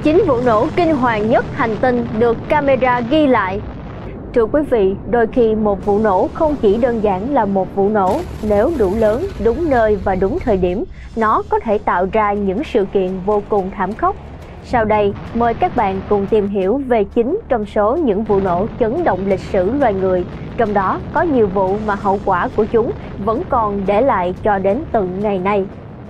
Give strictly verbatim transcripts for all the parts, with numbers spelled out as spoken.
Chính vụ nổ kinh hoàng nhất hành tinh được camera ghi lại. Thưa quý vị, đôi khi một vụ nổ không chỉ đơn giản là một vụ nổ. Nếu đủ lớn, đúng nơi và đúng thời điểm, nó có thể tạo ra những sự kiện vô cùng thảm khốc. Sau đây, mời các bạn cùng tìm hiểu về chính trong số những vụ nổ chấn động lịch sử loài người. Trong đó có nhiều vụ mà hậu quả của chúng vẫn còn để lại cho đến tận ngày nay.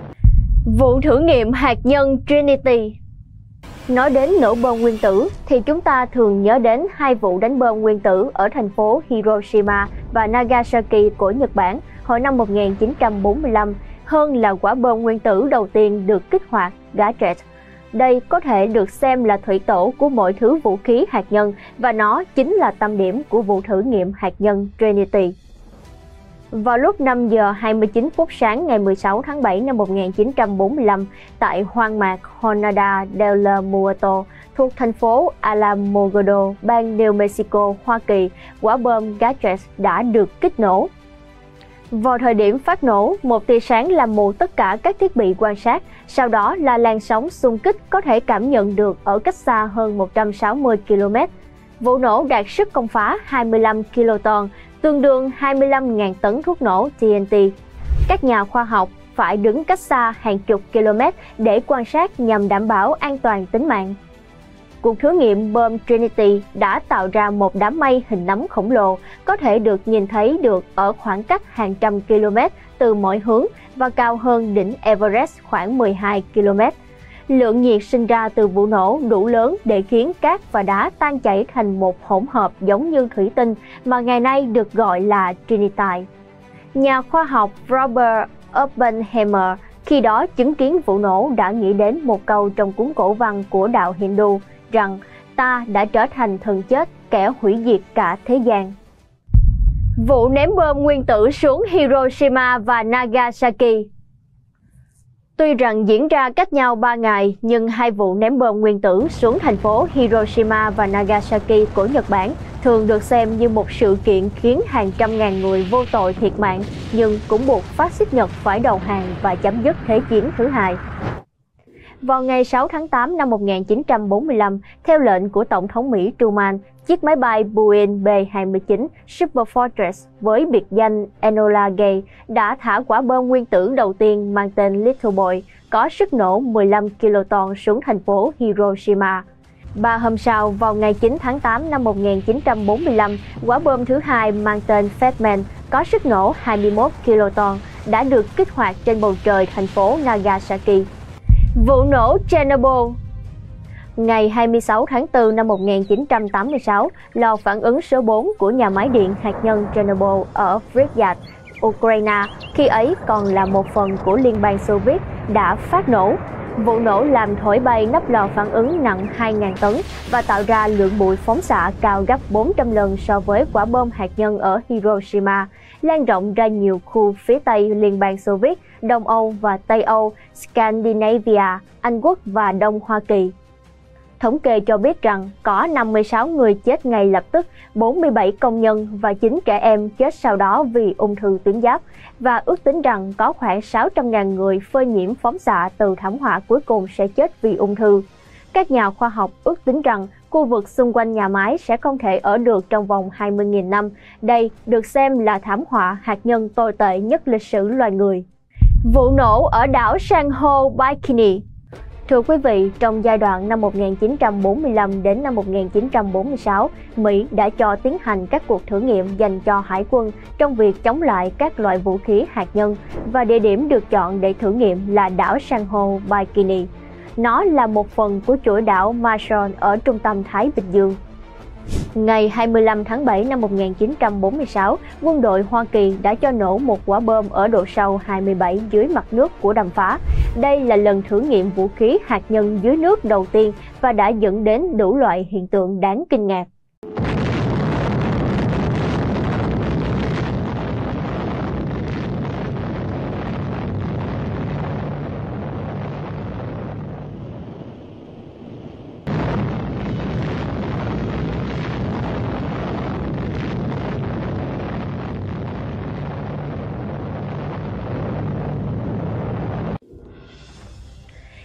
Vụ thử nghiệm hạt nhân Trinity. Nói đến nổ bom nguyên tử thì chúng ta thường nhớ đến hai vụ đánh bom nguyên tử ở thành phố Hiroshima và Nagasaki của Nhật Bản hồi năm một nghìn chín trăm bốn mươi lăm, hơn là quả bom nguyên tử đầu tiên được kích hoạt, Gadget. Đây có thể được xem là thủy tổ của mọi thứ vũ khí hạt nhân và nó chính là tâm điểm của vụ thử nghiệm hạt nhân Trinity. Vào lúc năm giờ hai mươi chín phút sáng ngày mười sáu tháng bảy năm một nghìn chín trăm bốn mươi lăm, tại hoang mạc Jornada del Muerto thuộc thành phố Alamogordo, bang New Mexico, Hoa Kỳ, quả bom Gadget đã được kích nổ. Vào thời điểm phát nổ, một tia sáng làm mù tất cả các thiết bị quan sát, sau đó là làn sóng xung kích có thể cảm nhận được ở cách xa hơn một trăm sáu mươi ki lô mét. Vụ nổ đạt sức công phá hai mươi lăm kiloton, tương đương hai mươi lăm nghìn tấn thuốc nổ T N T. Các nhà khoa học phải đứng cách xa hàng chục km để quan sát nhằm đảm bảo an toàn tính mạng. Cuộc thử nghiệm bom Trinity đã tạo ra một đám mây hình nấm khổng lồ có thể được nhìn thấy được ở khoảng cách hàng trăm km từ mọi hướng và cao hơn đỉnh Everest khoảng mười hai ki lô mét. Lượng nhiệt sinh ra từ vụ nổ đủ lớn để khiến cát và đá tan chảy thành một hỗn hợp giống như thủy tinh mà ngày nay được gọi là Trinitite. Nhà khoa học Robert Oppenheimer khi đó chứng kiến vụ nổ đã nghĩ đến một câu trong cuốn cổ văn của đạo Hindu rằng ta đã trở thành thần chết, kẻ hủy diệt cả thế gian. Vụ ném bom nguyên tử xuống Hiroshima và Nagasaki. Tuy rằng diễn ra cách nhau ba ngày, nhưng hai vụ ném bom nguyên tử xuống thành phố Hiroshima và Nagasaki của Nhật Bản thường được xem như một sự kiện khiến hàng trăm ngàn người vô tội thiệt mạng, nhưng cũng buộc phát xít Nhật phải đầu hàng và chấm dứt Thế chiến thứ hai. Vào ngày sáu tháng tám năm một nghìn chín trăm bốn mươi lăm, theo lệnh của Tổng thống Mỹ Truman, chiếc máy bay Boeing B hai mươi chín Superfortress với biệt danh Enola Gay đã thả quả bom nguyên tử đầu tiên mang tên Little Boy, có sức nổ mười lăm kiloton xuống thành phố Hiroshima. Ba hôm sau, vào ngày chín tháng tám năm một nghìn chín trăm bốn mươi lăm, quả bom thứ hai mang tên Fatman có sức nổ hai mươi mốt kiloton đã được kích hoạt trên bầu trời thành phố Nagasaki. Vụ nổ Chernobyl. Ngày hai mươi sáu tháng tư năm một nghìn chín trăm tám mươi sáu, lò phản ứng số bốn của nhà máy điện hạt nhân Chernobyl ở Pripyat, Ukraine, khi ấy còn là một phần của Liên bang Xô Viết, đã phát nổ. Vụ nổ làm thổi bay nắp lò phản ứng nặng hai nghìn tấn và tạo ra lượng bụi phóng xạ cao gấp bốn trăm lần so với quả bom hạt nhân ở Hiroshima, lan rộng ra nhiều khu phía Tây Liên bang Xô Viết, Đông Âu và Tây Âu, Scandinavia, Anh Quốc và Đông Hoa Kỳ. Thống kê cho biết rằng có năm mươi sáu người chết ngay lập tức, bốn mươi bảy công nhân và chín trẻ em chết sau đó vì ung thư tuyến giáp, và ước tính rằng có khoảng sáu trăm nghìn người phơi nhiễm phóng xạ từ thảm họa cuối cùng sẽ chết vì ung thư. Các nhà khoa học ước tính rằng khu vực xung quanh nhà máy sẽ không thể ở được trong vòng hai mươi nghìn năm. Đây được xem là thảm họa hạt nhân tồi tệ nhất lịch sử loài người. Vụ nổ ở đảo san hô Bikini. Thưa quý vị, trong giai đoạn năm một nghìn chín trăm bốn mươi lăm đến năm một nghìn chín trăm bốn mươi sáu, Mỹ đã cho tiến hành các cuộc thử nghiệm dành cho hải quân trong việc chống lại các loại vũ khí hạt nhân, và địa điểm được chọn để thử nghiệm là đảo san hô Bikini. Nó là một phần của chuỗi đảo Marshall ở trung tâm Thái Bình Dương. Ngày hai mươi lăm tháng bảy năm một nghìn chín trăm bốn mươi sáu, quân đội Hoa Kỳ đã cho nổ một quả bom ở độ sâu hai mươi bảy dưới mặt nước của đầm phá. Đây là lần thử nghiệm vũ khí hạt nhân dưới nước đầu tiên và đã dẫn đến đủ loại hiện tượng đáng kinh ngạc.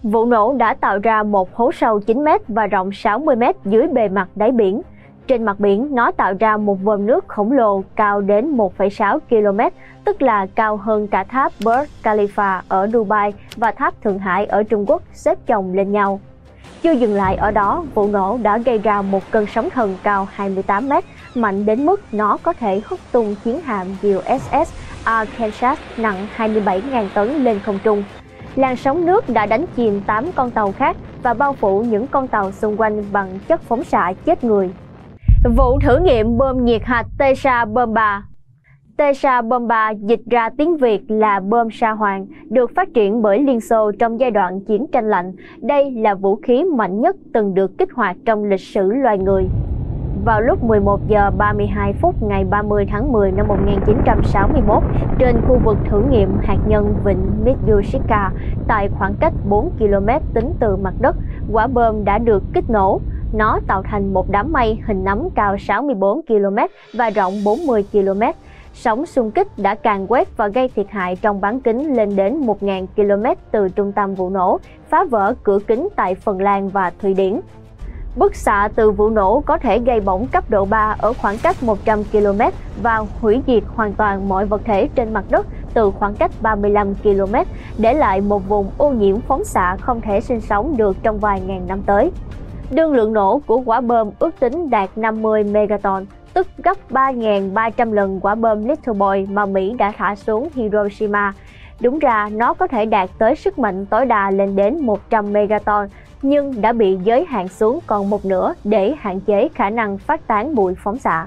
Vụ nổ đã tạo ra một hố sâu chín mét và rộng sáu mươi mét dưới bề mặt đáy biển. Trên mặt biển, nó tạo ra một vòm nước khổng lồ cao đến một phẩy sáu ki lô mét, tức là cao hơn cả tháp Burj Khalifa ở Dubai và tháp Thượng Hải ở Trung Quốc xếp chồng lên nhau. Chưa dừng lại ở đó, vụ nổ đã gây ra một cơn sóng thần cao hai mươi tám mét, mạnh đến mức nó có thể hất tung chiến hạm u ét ét Arkansas nặng hai mươi bảy nghìn tấn lên không trung. Làn sóng nước đã đánh chìm tám con tàu khác và bao phủ những con tàu xung quanh bằng chất phóng xạ chết người. Vụ thử nghiệm bom nhiệt hạch Tesla Bomba. Tesla Bomba dịch ra tiếng Việt là bom sa hoàng, được phát triển bởi Liên Xô trong giai đoạn chiến tranh lạnh. Đây là vũ khí mạnh nhất từng được kích hoạt trong lịch sử loài người. Vào lúc mười một giờ ba mươi hai phút ngày ba mươi tháng mười năm một nghìn chín trăm sáu mươi mốt, trên khu vực thử nghiệm hạt nhân vịnh Myitkyina, tại khoảng cách bốn ki lô mét tính từ mặt đất, quả bom đã được kích nổ. Nó tạo thành một đám mây hình nắm cao sáu mươi tư ki lô mét và rộng bốn mươi ki lô mét. Sóng xung kích đã càn quét và gây thiệt hại trong bán kính lên đến một nghìn ki lô mét từ trung tâm vụ nổ, phá vỡ cửa kính tại Phần Lan và Thụy Điển. Bức xạ từ vụ nổ có thể gây bỏng cấp độ ba ở khoảng cách một trăm ki lô mét và hủy diệt hoàn toàn mọi vật thể trên mặt đất từ khoảng cách ba mươi lăm ki lô mét, để lại một vùng ô nhiễm phóng xạ không thể sinh sống được trong vài ngàn năm tới. Đương lượng nổ của quả bom ước tính đạt năm mươi megaton, tức gấp ba nghìn ba trăm lần quả bom Little Boy mà Mỹ đã thả xuống Hiroshima. Đúng ra, nó có thể đạt tới sức mạnh tối đa lên đến một trăm megaton, nhưng đã bị giới hạn xuống còn một nửa để hạn chế khả năng phát tán bụi phóng xạ.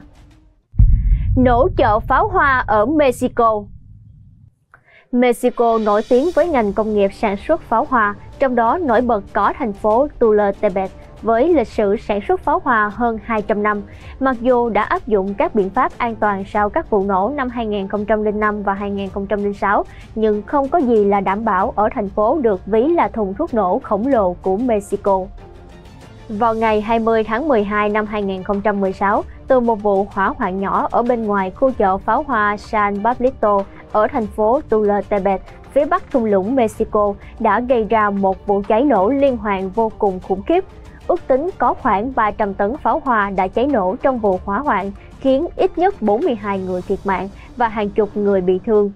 Nổ chợ pháo hoa ở Mexico. Mexico nổi tiếng với ngành công nghiệp sản xuất pháo hoa, trong đó nổi bật có thành phố Tultepec với lịch sử sản xuất pháo hoa hơn hai trăm năm. Mặc dù đã áp dụng các biện pháp an toàn sau các vụ nổ năm hai nghìn không trăm lẻ năm và hai nghìn không trăm lẻ sáu, nhưng không có gì là đảm bảo ở thành phố được ví là thùng thuốc nổ khổng lồ của Mexico. Vào ngày hai mươi tháng mười hai năm hai nghìn không trăm mười sáu, từ một vụ hỏa hoạn nhỏ ở bên ngoài khu chợ pháo hoa San Pablito ở thành phố Tultepec, phía bắc thung lũng Mexico, đã gây ra một vụ cháy nổ liên hoàn vô cùng khủng khiếp. Ước tính có khoảng ba trăm tấn pháo hoa đã cháy nổ trong vụ hỏa hoạn, khiến ít nhất bốn mươi hai người thiệt mạng và hàng chục người bị thương.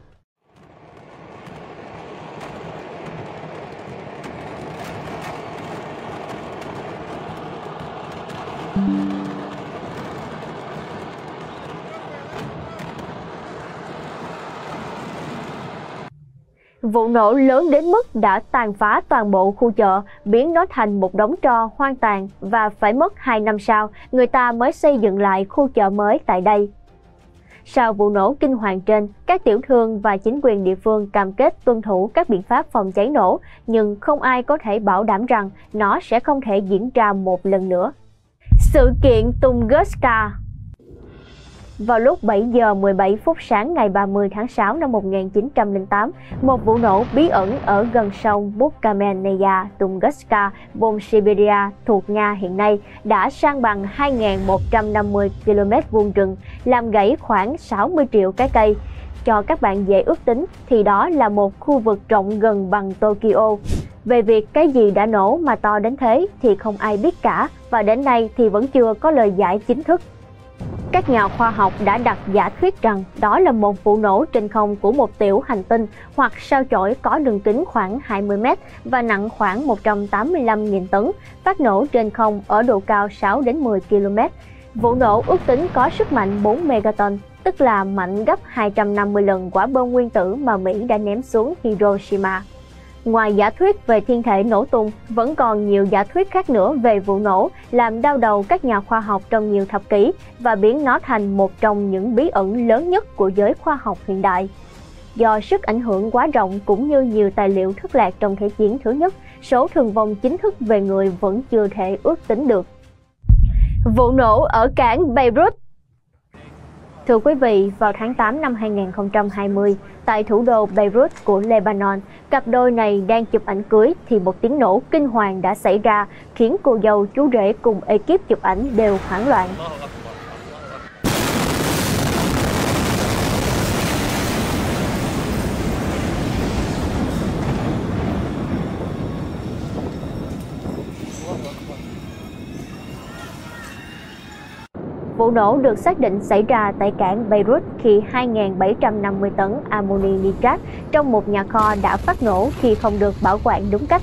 Vụ nổ lớn đến mức đã tàn phá toàn bộ khu chợ, biến nó thành một đống tro hoang tàn và phải mất hai năm sau, người ta mới xây dựng lại khu chợ mới tại đây. Sau vụ nổ kinh hoàng trên, các tiểu thương và chính quyền địa phương cam kết tuân thủ các biện pháp phòng cháy nổ, nhưng không ai có thể bảo đảm rằng nó sẽ không thể diễn ra một lần nữa. Sự kiện Tunguska. Vào lúc bảy giờ mười bảy phút sáng ngày ba mươi tháng sáu năm một nghìn chín trăm lẻ tám, một vụ nổ bí ẩn ở gần sông Bukamenneia, Tunguska, vùng Siberia thuộc Nga hiện nay đã san bằng hai nghìn một trăm năm mươi ki lô mét vuông rừng, làm gãy khoảng sáu mươi triệu cái cây. Cho các bạn dễ ước tính thì đó là một khu vực rộng gần bằng Tokyo. Về việc cái gì đã nổ mà to đến thế thì không ai biết cả, và đến nay thì vẫn chưa có lời giải chính thức. Các nhà khoa học đã đặt giả thuyết rằng đó là một vụ nổ trên không của một tiểu hành tinh hoặc sao chổi có đường kính khoảng hai mươi mét và nặng khoảng một trăm tám mươi lăm nghìn tấn, phát nổ trên không ở độ cao sáu đến mười ki lô mét. Vụ nổ ước tính có sức mạnh bốn megaton, tức là mạnh gấp hai trăm năm mươi lần quả bom nguyên tử mà Mỹ đã ném xuống Hiroshima. Ngoài giả thuyết về thiên thể nổ tung, vẫn còn nhiều giả thuyết khác nữa về vụ nổ làm đau đầu các nhà khoa học trong nhiều thập kỷ và biến nó thành một trong những bí ẩn lớn nhất của giới khoa học hiện đại. Do sức ảnh hưởng quá rộng cũng như nhiều tài liệu thất lạc trong Thế chiến thứ nhất, số thương vong chính thức về người vẫn chưa thể ước tính được. Vụ nổ ở cảng Beirut. Thưa quý vị, vào tháng tám năm hai nghìn không trăm hai mươi, tại thủ đô Beirut của Lebanon, cặp đôi này đang chụp ảnh cưới thì một tiếng nổ kinh hoàng đã xảy ra, khiến cô dâu, chú rể cùng ekip chụp ảnh đều hoảng loạn. Vụ nổ được xác định xảy ra tại cảng Beirut khi hai nghìn bảy trăm năm mươi tấn amoni nitrat trong một nhà kho đã phát nổ khi không được bảo quản đúng cách.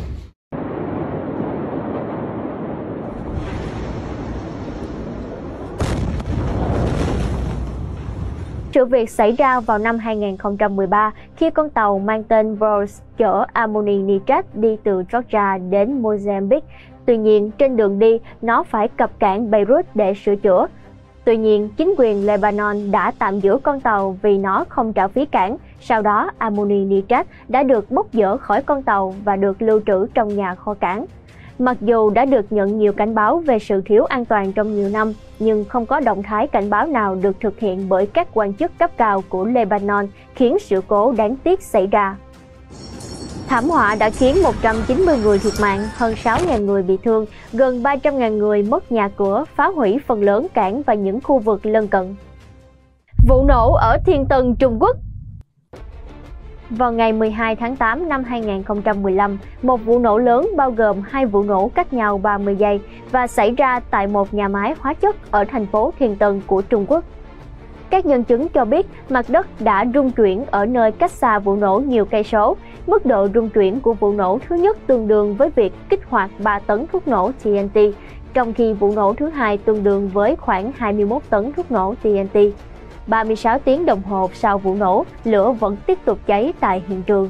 Sự việc xảy ra vào năm hai nghìn không trăm mười ba khi con tàu mang tên Rose chở amoni nitrat đi từ Georgia đến Mozambique. Tuy nhiên, trên đường đi, nó phải cập cảng Beirut để sửa chữa. Tuy nhiên, chính quyền Lebanon đã tạm giữ con tàu vì nó không trả phí cảng. Sau đó, amoni nitrat đã được bốc dỡ khỏi con tàu và được lưu trữ trong nhà kho cảng. Mặc dù đã được nhận nhiều cảnh báo về sự thiếu an toàn trong nhiều năm, nhưng không có động thái cảnh báo nào được thực hiện bởi các quan chức cấp cao của Lebanon, khiến sự cố đáng tiếc xảy ra. Thảm họa đã khiến một trăm chín mươi người thiệt mạng, hơn sáu nghìn người bị thương, gần ba trăm nghìn người mất nhà cửa, phá hủy phần lớn cảng và những khu vực lân cận. Vụ nổ ở Thiên Tân, Trung Quốc. Vào ngày mười hai tháng tám năm hai nghìn không trăm mười lăm, một vụ nổ lớn bao gồm hai vụ nổ cách nhau ba mươi giây và xảy ra tại một nhà máy hóa chất ở thành phố Thiên Tân của Trung Quốc. Các nhân chứng cho biết mặt đất đã rung chuyển ở nơi cách xa vụ nổ nhiều cây số. Mức độ rung chuyển của vụ nổ thứ nhất tương đương với việc kích hoạt ba tấn thuốc nổ T N T, trong khi vụ nổ thứ hai tương đương với khoảng hai mươi mốt tấn thuốc nổ T N T. ba mươi sáu tiếng đồng hồ sau vụ nổ, lửa vẫn tiếp tục cháy tại hiện trường.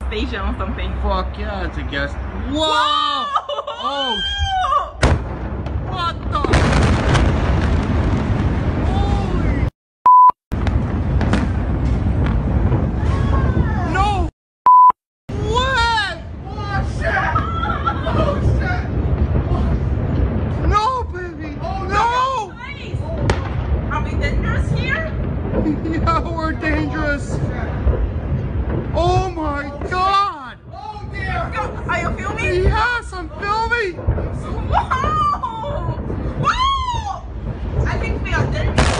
Yeah, we're dangerous. Oh my God! Oh dear! Are you filming? Yes, I'm filming. Wow! Wow! I think we are dangerous.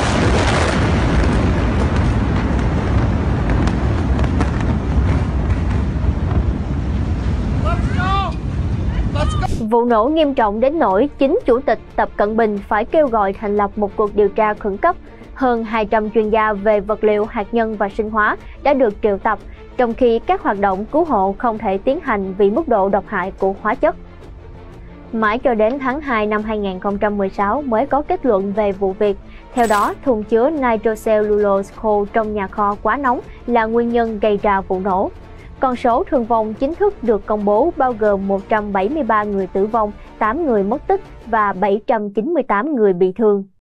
Let's go! Let's go! Vụ nổ nghiêm trọng đến nỗi chính Chủ tịch Tập Cận Bình phải kêu gọi thành lập một cuộc điều tra khẩn cấp. Hơn hai trăm chuyên gia về vật liệu hạt nhân và sinh hóa đã được triệu tập, trong khi các hoạt động cứu hộ không thể tiến hành vì mức độ độc hại của hóa chất. Mãi cho đến tháng hai năm hai nghìn không trăm mười sáu mới có kết luận về vụ việc. Theo đó, thùng chứa nitrocellulose khô trong nhà kho quá nóng là nguyên nhân gây ra vụ nổ. Con số thương vong chính thức được công bố bao gồm một trăm bảy mươi ba người tử vong, tám người mất tích và bảy trăm chín mươi tám người bị thương.